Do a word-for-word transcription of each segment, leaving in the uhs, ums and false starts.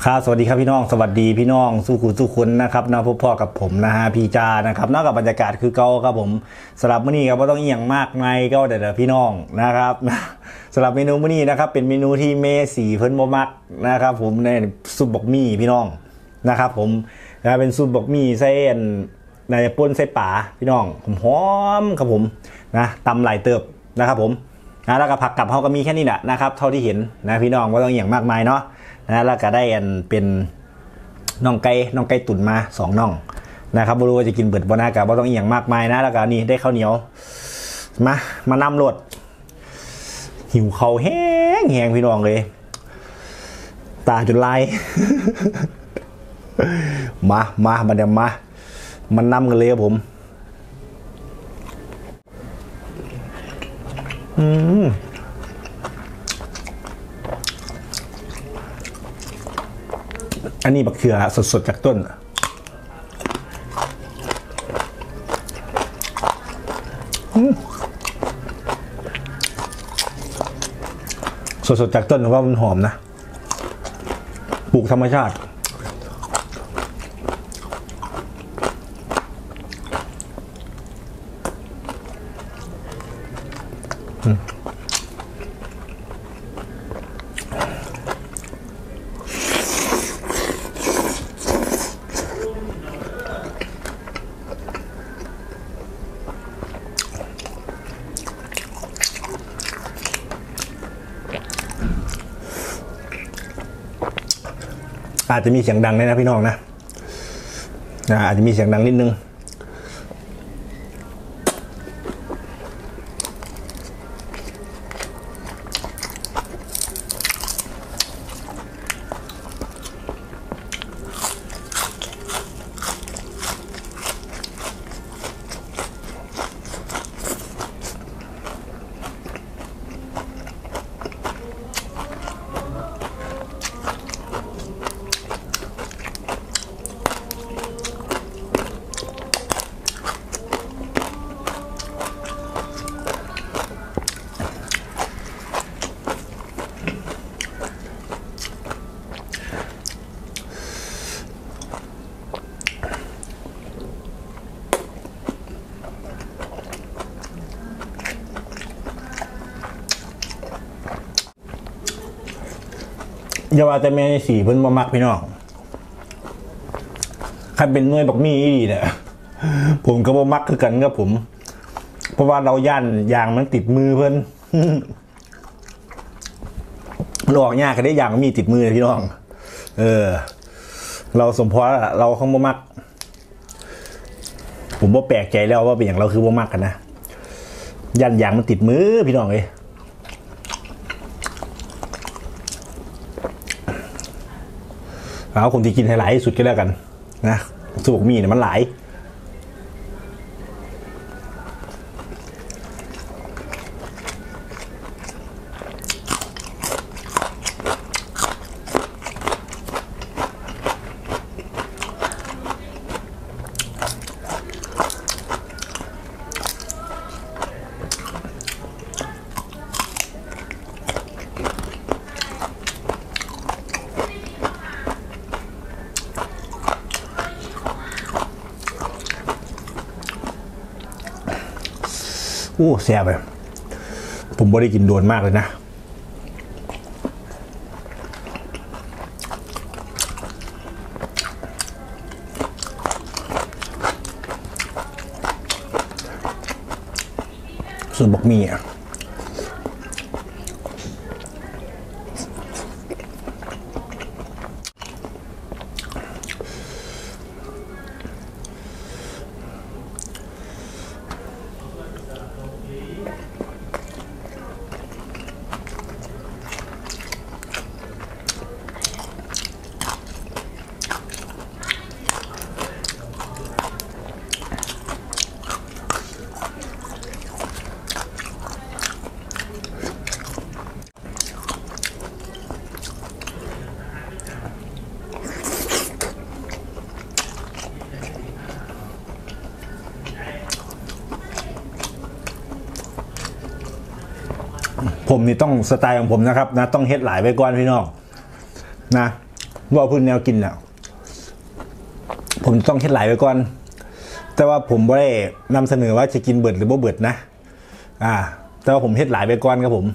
ครับสวัสดีครับพี่น้องสวัสดีพี่น้องสู้คุณสู้คุณนะครับนะพบพ่อกับผมนะฮะพี่จานะครับนอกกับบรรยากาศคือเก่าครับผมสำหรับมื้อนี้ครับว่าต้องเอียงมากไงก็เดี๋ยวพี่น้องนะครับสำหรับเมนูมื้อนี้นะครับเป็นเมนูที่เมสีเพิ่นบ่มักนะครับผมในซุปบกหมี่พี่น้องนะครับผมนะเป็นซุปบกหมี่ใส่ในป่นใส่ป่าพี่น้องหอมครับผมนะตำไหลเติบนะครับผมนะแล้วก็ผักกับเขาก็มีแค่นี้แหละนะครับเท่าที่เห็นนะพี่น้องว่าต้องเอียงมากมายเนาะนะแล้วก็ได้อันเป็นน่องไก่น่องไก่ตุ๋นมาสองน่องนะครับไม่รู้ว่าจะกินเบิดบ่นะกับว่าต้องเอียงมากมายนะแล้วก็นี่ได้ข้าวเหนียวมามานำรสหิวเขาแห้งแห้งพี่น้องเลยตาจุดลาย มามามาเดี๋ยวมามันนำกันเลยครับผมอืมอันนี้บักเขือสดๆจากต้นสดๆจากต้นเพราะว่ามันหอมนะปลูกธรรมชาติอาจจะมีเสียงดังเลยนะพี่น้องนะนะอาจจะมีเสียงดังนิดนึงอย่าว่าแต่แม่สีเพิ่นมามักพี่น้องใครเป็นหน่วยบักมี่ดีเนี่ยผมก็บ่มักคือกันกับผมเพราะว่าเราย่านยางมันติดมือเพิ่นมันออกยากก็ได้ยางมีติดมือพี่น้องเออเราสมพรเราคงบ่มักผมบ่แปลกใจแล้วว่าเป็นอย่างเราคือบ่มักกันนะย่านยางมันติดมือพี่น้องเลยเอาคนที่กินให้หลายที่สุดก็แล้วกันนะสุกมีเนี่ยมันหลายโอ้แซ่บเลยผมไม่ได้กินโดนมากเลยนะส่วนบกหมี่อ่ะผมนี่ต้องสไตล์ของผมนะครับนะต้องเฮ็ดหลายไว้ก่อนพี่น้องนะว่าพื้นแนวกินเนี่ยผมต้องเฮ็ดหลายไว้ก่อนแต่ว่าผมไม่ได้นำเสนอว่าจะกินเบิดหรือบ่เบิดนะอ่าแต่ว่าผมเฮ็ดหลายไว้ก่อนครับผม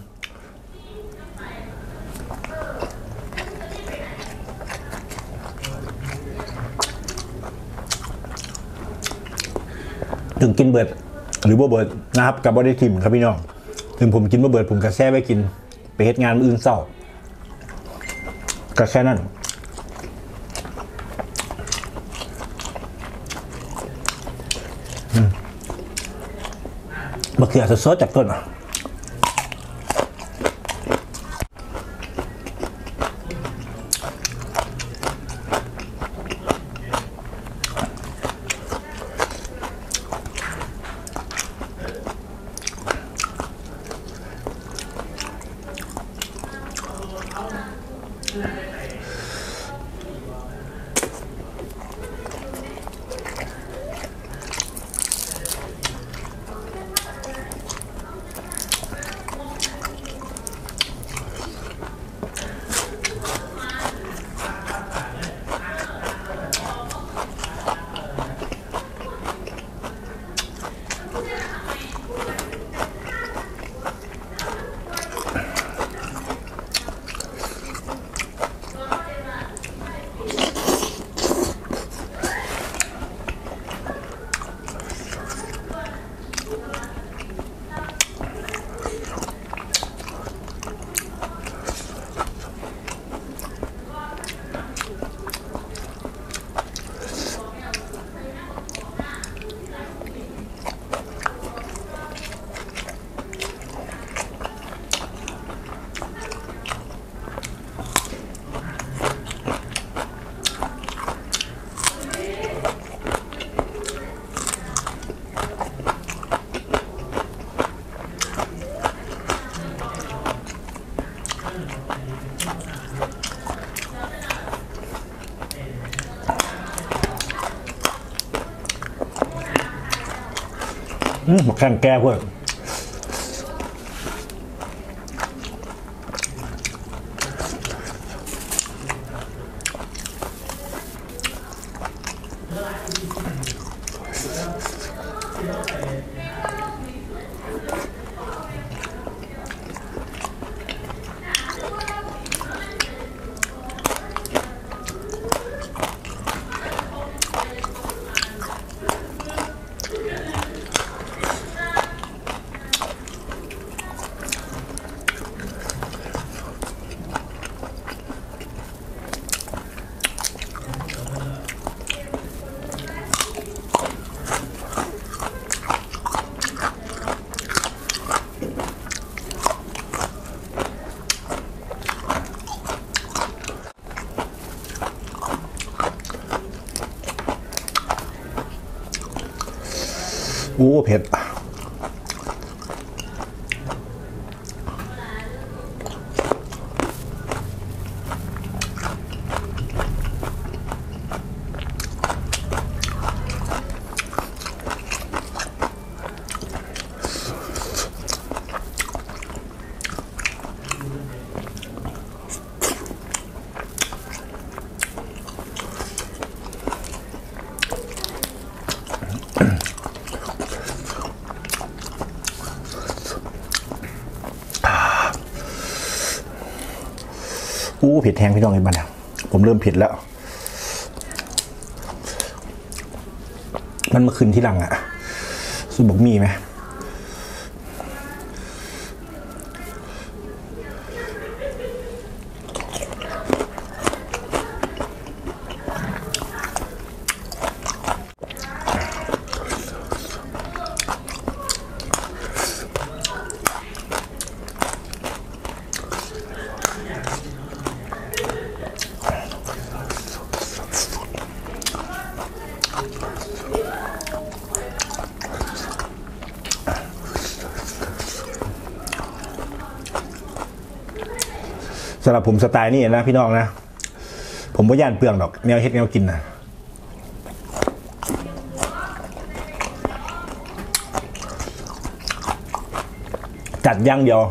ถึงกินเบิดหรือบ่เบิดนะครับกับบอดี้ทิมครับพี่น้องถึงผมกินบ่เบิดผมก็แช่ไว้กินไปเฮ็ดงานอื่นเศร้าก็แค่นั้นมะเขือสดๆจากต้นอ่ะอืมแข่งแก้พวกโอ้เผ็ดอู้เผ็ดแทงพี่น้องในบ้านแล้วผมเริ่มเผ็ดแล้วมันมาขึ้นที่หลังอะสุบอกมีไหมสำหรับผมสไตล์นี่นะพี่น้องนะผมไม่ย่านเปลืองดอกแนวเฮ็ดแนวกินนะจัดย่างเดียว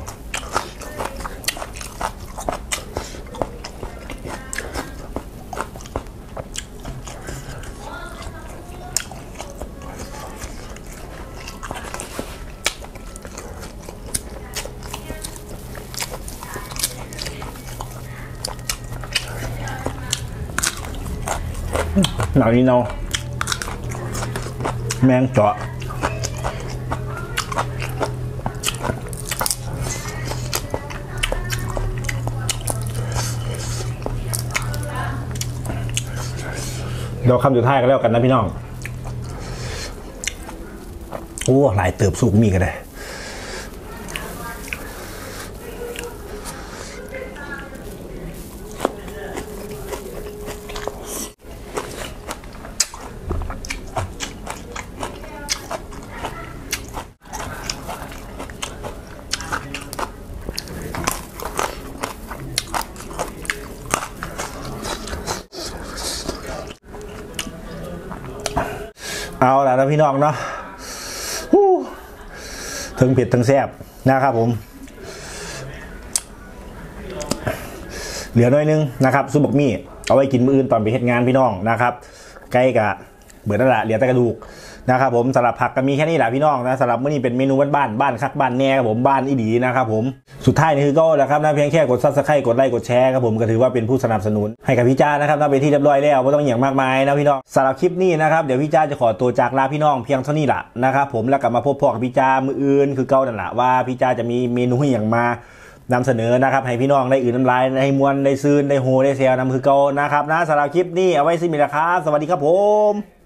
หนังนี้เนาะแมงเจาะเดี๋ยวคำสุดท้ายกันแล้วกันนะพี่น้องโอ้หลายเติบสุกมีกันเลยเอาล่ะนะพี่น้องเนาะถึงเผ็ดถึงแซ่บนะครับผมเหลือน้อยนึงนะครับซุปบักมี่เอาไว้กินมื้ออื่นตอนไปเฮ็ดงานพี่น้องนะครับใกล้กับเบื่อนั่นแหละเหลือแต่กระดูกนะครับผมสำหรับผักก็มีแค่นี้แหละพี่น้องนะสำหรับมื้อนี้เป็นเมนูบ้านๆบ้านคักบ้านแน่ครับผมบ้านอีดีนะครับผมสุดท้ายนี่คือก็นะครับนะเพียงแค่กดซับสไครต์กดไลค์กดแชร์ครับผมก็ถือว่าเป็นผู้สนับสนุนให้กับพี่จ้านะครับนะเป็นที่เรียบร้อยแล้วไม่ต้องอย่างมากมายนะพี่น้องสำหรับคลิปนี้นะครับเดี๋ยวพี่จ้าจะขอตัวจากลาพี่น้องเพียงเท่านี้แหละนะครับผมแล้วกลับมาพบพ่อกับพี่จ้ามื้ออื่นคือเก่านั่นแหละว่าพี่จ้าจะมีเมนูอย่างมานำเสนอนะครับให้พี่น้องได้อื่นน้ำลายได้มวนได้ซื้นได้โฮได้เซลนำคือเก่านะครับนะสำหรับคลิปนี้เอาไว้สิมีราคาสวัสดีครับผม